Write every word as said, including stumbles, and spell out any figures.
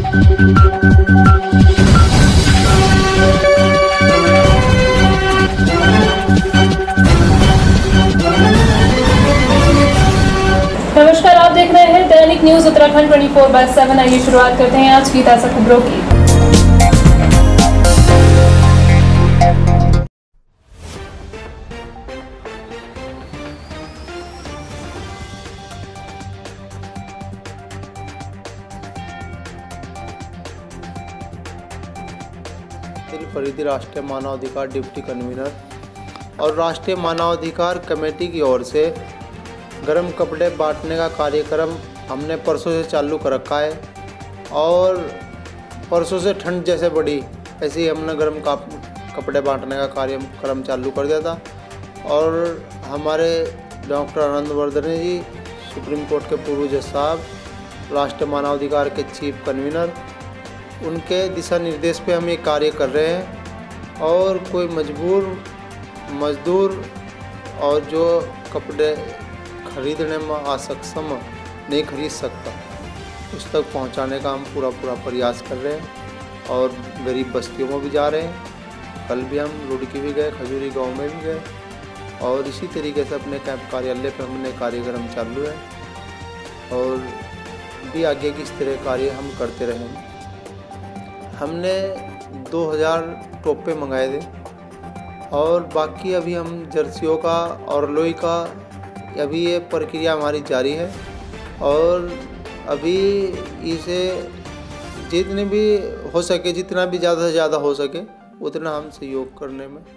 नमस्कार, आप देख रहे हैं दैनिक न्यूज उत्तराखंड चौबीस बाय सात। आइए शुरुआत करते हैं आज की ताज़ा खबरों की। फरीदी राष्ट्रीय मानवाधिकार डिप्टी कन्वीनर और राष्ट्रीय मानवाधिकार कमेटी की ओर से गर्म कपड़े बांटने का कार्यक्रम हमने परसों से चालू कर रखा है। और परसों से ठंड जैसे बढ़ी, ऐसे ही हमने गर्म कपड़े बांटने का कार्यक्रम चालू कर दिया था। और हमारे doctor Anandvardhan ji, supreme court के पूर्व जज साहब, राष्ट्रीय मानवाधिकार के चीफ कन्वीनर, उनके दिशा निर्देश पे हम ये कार्य कर रहे हैं। और कोई मजबूर मजदूर और जो कपड़े खरीदने में असक्षम नहीं खरीद सकता, उस तक पहुंचाने का हम पूरा पूरा प्रयास कर रहे हैं। और गरीब बस्तियों में भी जा रहे हैं। कल भी हम रुड़की भी गए, खजूरी गांव में भी गए। और इसी तरीके से अपने कैंप कार्यालय पर हमने कार्यक्रम चालू है और भी आगे की इस तरह कार्य हम करते रहेंगे। हमने दो हज़ार टोपे मंगाए थे और बाकी अभी हम जर्सियों का और लोई का अभी ये प्रक्रिया हमारी जारी है। और अभी इसे जितने भी हो सके, जितना भी ज़्यादा से ज़्यादा हो सके उतना हम सहयोग करने में